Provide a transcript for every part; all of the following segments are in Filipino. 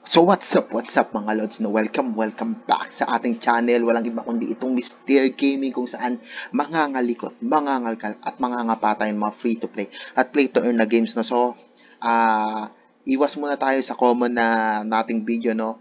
So what's up mga lods, no? Welcome back sa ating channel. Walang iba kundi itong Mr. Gaming, kung saan mangangalikot, mangangalkal at mangangapa tayo ng mga free to play at play to earn na games, no? So iwas muna tayo sa common na nating video, no?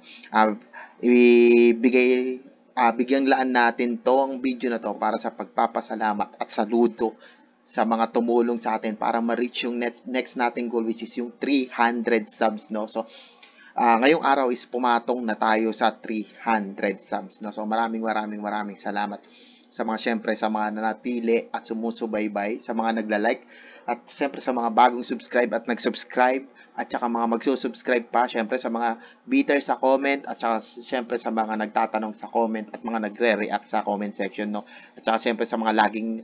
Bigyang laan natin tong video na to para sa pagpapasalamat at saludo sa mga tumulong sa atin para ma-reach yung next nating goal, which is yung 300 subs, no? So ngayong araw is pumatong na tayo sa 300 subs, no? So maraming salamat sa mga, syempre, sa mga nanatili at sumusubaybay, sa mga nagla-like, at syempre sa mga bagong subscribe at nag-subscribe, at saka mga magsusubscribe pa, syempre sa mga bitter sa comment, at saka syempre sa mga nagtatanong sa comment at mga nagre-react sa comment section, no? At saka syempre sa mga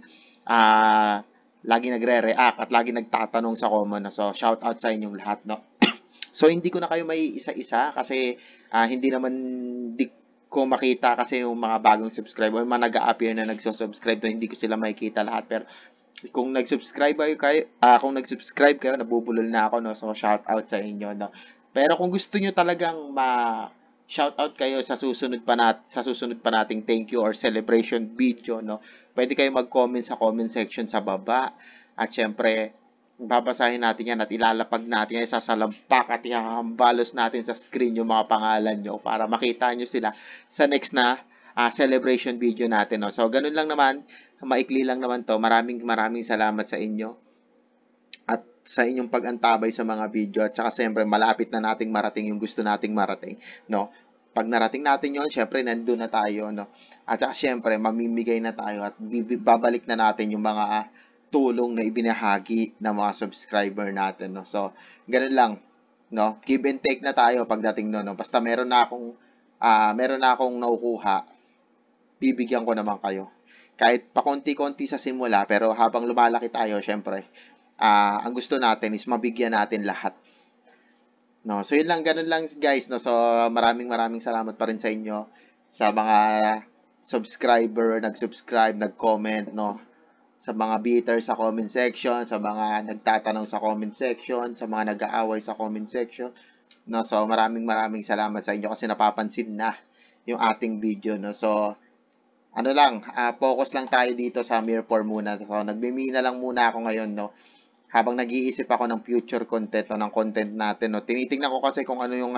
laging nagre-react at laging nagtatanong sa comment, no? So shout out sa inyong lahat, no? So hindi ko na kayo may isa-isa kasi hindi naman di ko makita kasi yung mga bagong subscriber, yung mga nag-a-appear na nagso-subscribe, to hindi ko sila makikita lahat. Pero kung nag-subscribe kayo, nabubulol na ako, no? So shout out sa inyo, no? Pero kung gusto niyo talagang shout out kayo sa susunod pa nating thank you or celebration video, no? Pwede kayo mag-comment sa comment section sa baba. At syempre, babasahin natin yan at ilalapag natin yan, sasalampak at ihahambalos natin sa screen yung mga pangalan nyo para makita nyo sila sa next na celebration video natin, no? So, ganun lang naman, maikli lang naman to. Maraming salamat sa inyo at sa inyong pag-antabay sa mga video, at saka siyempre malapit na nating marating yung gusto nating marating, no? Pag narating natin yon, syempre nandun na tayo, no? At saka syempre mamimigay na tayo at babalik na natin yung mga tulong na ibinahagi ng mga subscriber natin, no? So, ganun lang, no? Give and take na tayo pagdating no, no? Basta meron na akong nakukuha, bibigyan ko naman kayo. Kahit pakonti-konti sa simula, pero habang lumalaki tayo, syempre, ang gusto natin is mabigyan natin lahat. No? So, yun lang, ganun lang guys, no? So, maraming salamat pa rin sa inyo, sa mga subscriber, nag-subscribe, nag-comment, no? Sa mga bitter sa comment section, sa mga nagtatanong sa comment section, sa mga nag-aaway sa comment section, no? So maraming salamat sa inyo kasi napapansin na yung ating video, no? So ano lang, focus lang tayo dito sa Mir 4 muna. So nagmimina lang muna ako ngayon, no? Habang nag-iisip ako ng future content o ng content natin, no? Tinitingnan ko kasi kung ano yung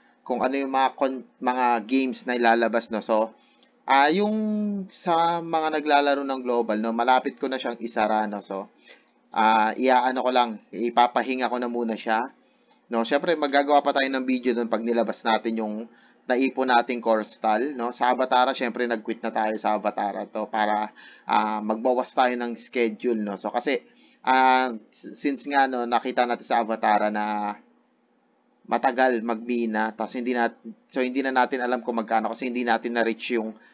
mga games na ilalabas, no? So yung sa mga naglalaro ng global, no, malapit ko na siyang isara, no. So, iaano ko lang, ipapahinga ko na muna siya. No, syempre magagawa pa tayo ng video doon pag nilabas natin yung naipon nating core stall, no. Sa Avatara, syempre nag-quit na tayo sa Avatara to para magbawas tayo ng schedule, no. So kasi since nga, no, nakita natin sa Avatara na matagal magmina, tapos hindi na natin alam kung magkano kasi hindi natin na-reach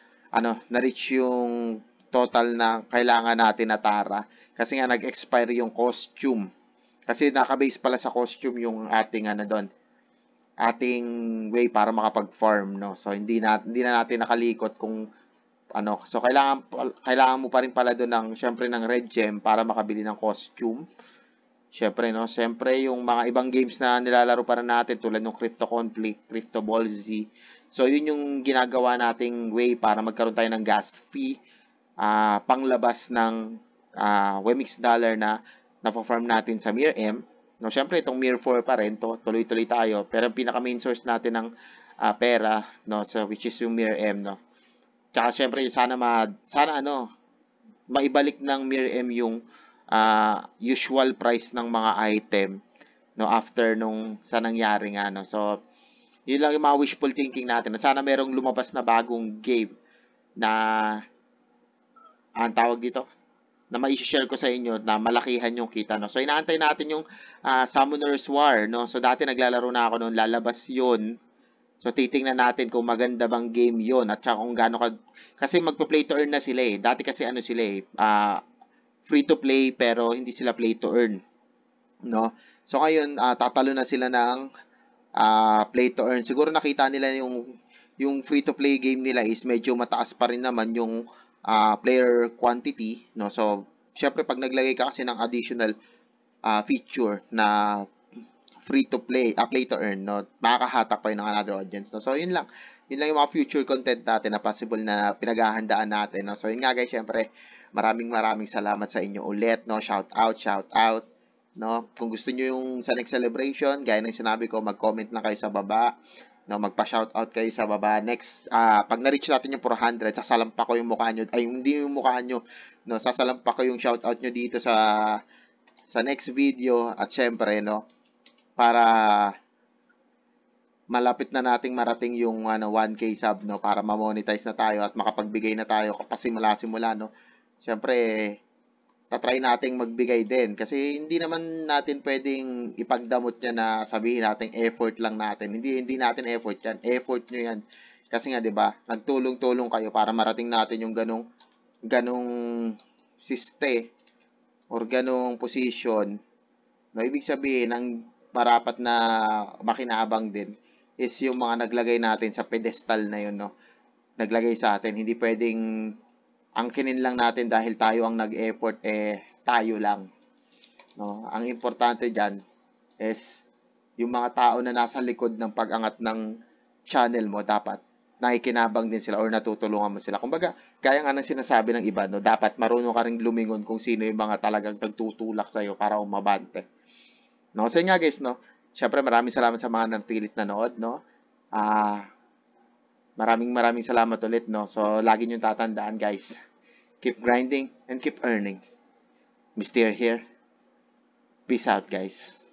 yung total na kailangan natin na tara. Kasi nga nag-expire yung costume. Kasi naka-base pala sa costume yung ating ating way para makapag-farm, no. So hindi na natin nakalikot kung ano. So kailangan mo pa rin pala doon ng red gem para makabili ng costume. Syempre, no? Syempre, yung mga ibang games na nilalaro para natin tulad ng Crypto Conflict, Crypto Ball Z. So, yun yung ginagawa nating way para magkaroon tayo ng gas fee, panglabas ng Wemix dollar na napafarm natin sa Mir M. No, syempre, itong Mir 4 pa rin, tuloy-tuloy tayo. Pero pinaka main source natin ng pera, no? So, which is yung Mir M, no? Tsaka, syempre, sana maibalik ng Mir M yung usual price ng mga item, no, after sa nangyari nga, no. So yun lang yung mga wishful thinking natin, at sana merong lumabas na bagong game na ang tawag dito na mai-share ko sa inyo na malakihan yung kita, no. So inaantay natin yung Summoner's War, no. So dati naglalaro na ako noon, lalabas yun. So titingnan natin kung maganda bang game yun at saka kung gaano kasi magpa-play to earn na sila eh. Dati kasi sila free to play pero hindi sila play to earn, no. So ngayon tatalo na sila ng play to earn. Siguro nakita nila yung free to play game nila is medyo mataas pa rin naman yung player quantity, no. So syempre pag naglagay ka kasi ng additional feature na free to play, play to earn, no? Makakahatak pa yun ng another audience, no? So, yun lang. Yun lang yung mga future content natin na possible na pinaghahandaan natin, no? So, yun nga guys, syempre, maraming salamat sa inyo ulit, no? Shout out, no? Kung gusto nyo yung sa next celebration, gaya ng sinabi ko, mag-comment lang kayo sa baba, no? Magpa-shoutout kayo sa baba. Next, pag na-reach natin yung 400, sasalampa ko yung mukha nyo, ay, hindi yung mukha nyo, no? Sasalampa ko yung shoutout nyo dito sa next video, at syempre, no? Para malapit na nating marating yung 1K sub, no, para ma-monetize na tayo at makapagbigay na tayo pasimula-simula, no. Syempre, tatry nating magbigay din kasi hindi naman natin pwedeng ipagdamot niya na sabihin natin effort lang natin. Hindi natin effort 'yan. Effort nyo 'yan. Kasi nga 'di ba, nagtulong-tulong kayo para marating natin yung ganong siste or ganong position. No, ibig sabihin ang marapat na makinabang din is yung mga naglagay natin sa pedestal na yun, no? Naglagay sa atin. Hindi pwedeng angkinin lang natin dahil tayo ang nag-effort, tayo lang. No? Ang importante dyan is yung mga tao na nasa likod ng pag-angat ng channel mo, dapat nakikinabang din sila or natutulungan mo sila. Kumbaga, gaya nga ng sinasabi ng iba, no? Dapat marunong ka rin lumingon kung sino yung mga talagang nagtutulak sa'yo para umabante. No? So yun nga guys, no? Syempre maraming salamat sa mga natilit nanood, no? Maraming salamat ulit, no? So lagi nyo tatandaan guys, keep grinding and keep earning. Mr. here. Peace out guys.